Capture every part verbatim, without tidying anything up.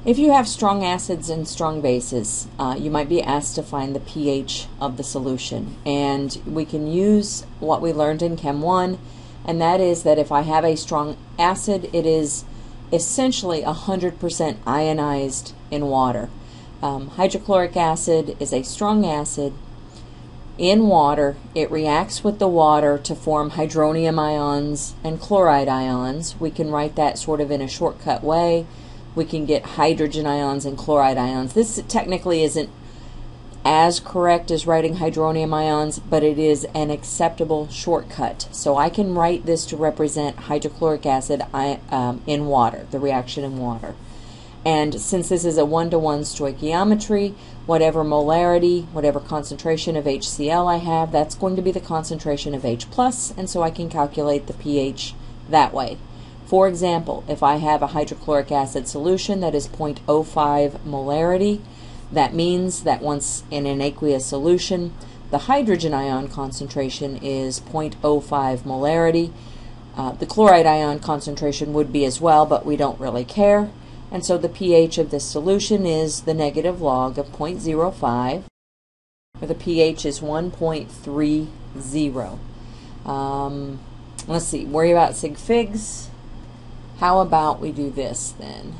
If you have strong acids and strong bases, uh, you might be asked to find the pH of the solution. And we can use what we learned in Chem one, and that is that if I have a strong acid, it is essentially one hundred percent ionized in water. Um, hydrochloric acid is a strong acid in water. It reacts with the water to form hydronium ions and chloride ions. We can write that sort of in a shortcut way. We can get hydrogen ions and chloride ions. This technically isn't as correct as writing hydronium ions, but it is an acceptable shortcut. So I can write this to represent hydrochloric acid um, in water, the reaction in water. And since this is a one-to-one stoichiometry, whatever molarity, whatever concentration of H C l I have, that's going to be the concentration of H plus, and so I can calculate the pH that way. For example, if I have a hydrochloric acid solution that is zero point zero five molarity, that means that once in an aqueous solution, the hydrogen ion concentration is zero point zero five molarity. Uh, the chloride ion concentration would be as well, but we don't really care. And so the pH of this solution is the negative log of zero point zero five, where the pH is one point three zero. Um, let's see, worry about sig figs. How about we do this then?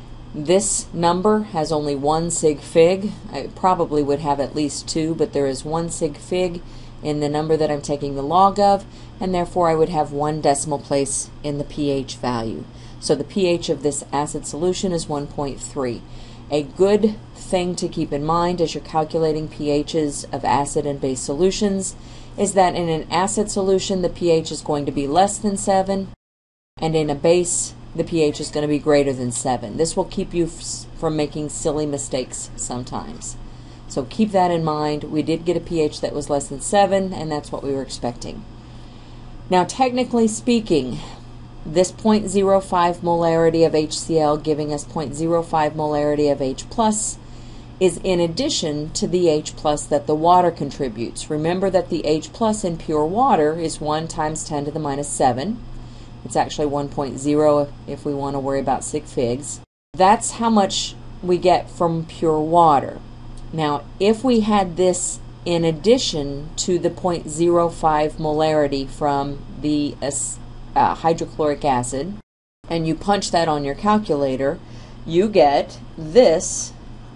This number has only one sig fig. I probably would have at least two, but there is one sig fig in the number that I'm taking the log of, and therefore I would have one decimal place in the pH value. So the pH of this acid solution is one point three. A good thing to keep in mind as you're calculating pHs of acid and base solutions is that in an acid solution the pH is going to be less than seven, and in a base the pH is going to be greater than seven. This will keep you f from making silly mistakes sometimes. So keep that in mind. We did get a pH that was less than seven, and that's what we were expecting. Now, technically speaking, this zero point zero five molarity of H C l giving us zero point zero five molarity of H plus is in addition to the H plus that the water contributes. Remember that the H plus in pure water is one times ten to the minus seven. It's actually one point zero if we want to worry about sig figs. That's how much we get from pure water. Now, if we had this in addition to the zero point zero five molarity from the uh, hydrochloric acid, and you punch that on your calculator, you get this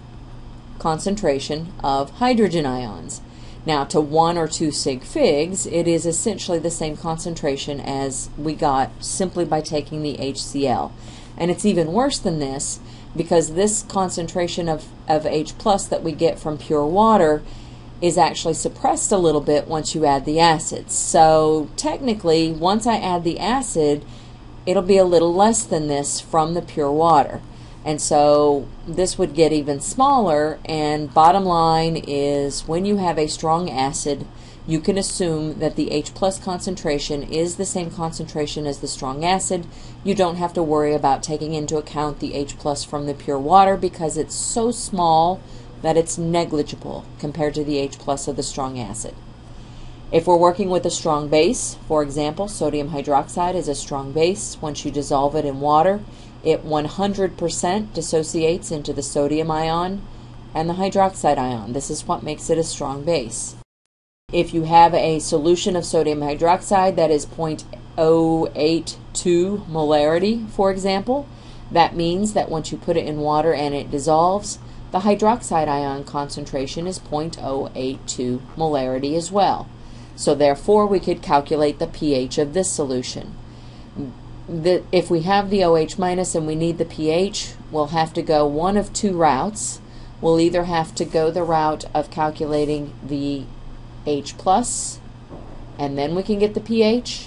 concentration of hydrogen ions. Now, to one or two sig figs, it is essentially the same concentration as we got simply by taking the H C l. And it's even worse than this, because this concentration of, of H plus that we get from pure water is actually suppressed a little bit once you add the acids. So technically, once I add the acid, it'll be a little less than this from the pure water. And so this would get even smaller, and bottom line is when you have a strong acid, you can assume that the H plus concentration is the same concentration as the strong acid. You don't have to worry about taking into account the H plus from the pure water because it's so small that it's negligible compared to the H plus of the strong acid. If we're working with a strong base, for example, sodium hydroxide is a strong base. Once you dissolve it in water, it one hundred percent dissociates into the sodium ion and the hydroxide ion. This is what makes it a strong base. If you have a solution of sodium hydroxide that is zero point zero eight two molarity, for example, that means that once you put it in water and it dissolves, the hydroxide ion concentration is zero point zero eight two molarity as well. So therefore we could calculate the pH of this solution. The, if we have the OH minus and we need the pH, we'll have to go one of two routes. We'll either have to go the route of calculating the H plus, and then we can get the pH,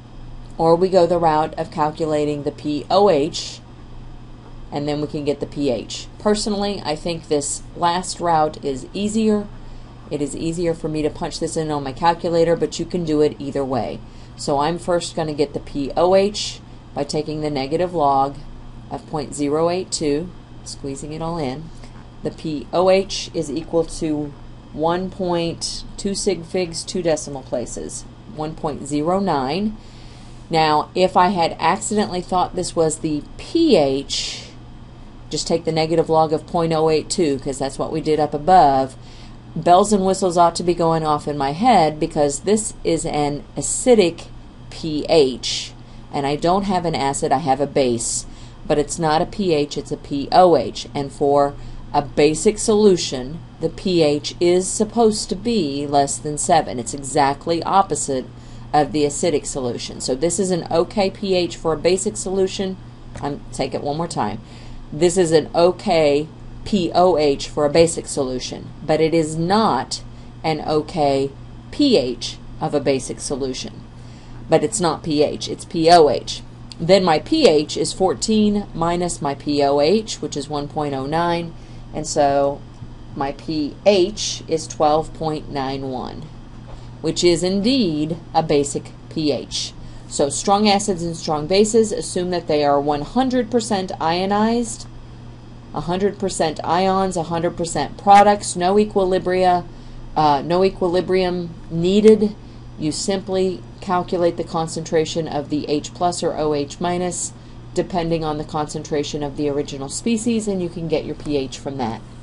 or we go the route of calculating the P O H, and then we can get the pH. Personally, I think this last route is easier. It is easier for me to punch this in on my calculator, but you can do it either way. So I'm first going to get the P O H by taking the negative log of zero point zero eight two, squeezing it all in. The P O H is equal to one point two sig figs, two decimal places, one point zero nine. Now, if I had accidentally thought this was the pH, just take the negative log of zero point zero eight two because that's what we did up above. Bells and whistles ought to be going off in my head because this is an acidic pH, and I don't have an acid, I have a base, but it's not a pH, it's a pOH, and for a basic solution the pH is supposed to be less than seven. It's exactly opposite of the acidic solution. So this is an okay pH for a basic solution. I'm take it one more time. This is an okay pOH for a basic solution, but it is not an okay pH of a basic solution. But it's not pH, it's pOH. Then my pH is fourteen minus my pOH, which is one point zero nine, and so my pH is twelve point nine one, which is indeed a basic pH. So strong acids and strong bases, assume that they are one hundred percent ionized, one hundred percent ions, one hundred percent products, no equilibria, uh, no equilibrium needed. You simply calculate the concentration of the H plus or OH minus depending on the concentration of the original species, and you can get your pH from that.